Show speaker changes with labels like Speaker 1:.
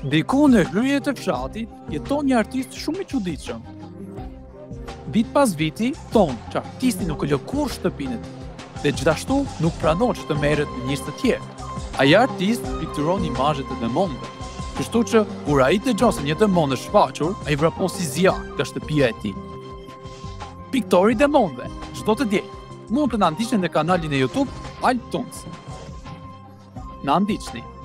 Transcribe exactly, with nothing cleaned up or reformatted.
Speaker 1: Diku në hyrje të fshatit jeton një artist shumë i çuditshëm. Vit pas viti thonë që artisti nuk e lë kurrë shtëpinë dhe gjithashtu nuk pranon që të merret me njerëz të tjerë. Ai artist pikturon imazhe të demonëve. Kështu që kur ai dëgjon se një demon është shfaqur, ai vrapon si zjarr nga shtëpia e tij. Piktori Demonëve, çdo të diel. Mund të na ndiqni në kanalin e YouTube ALBToons. Na ndiqni.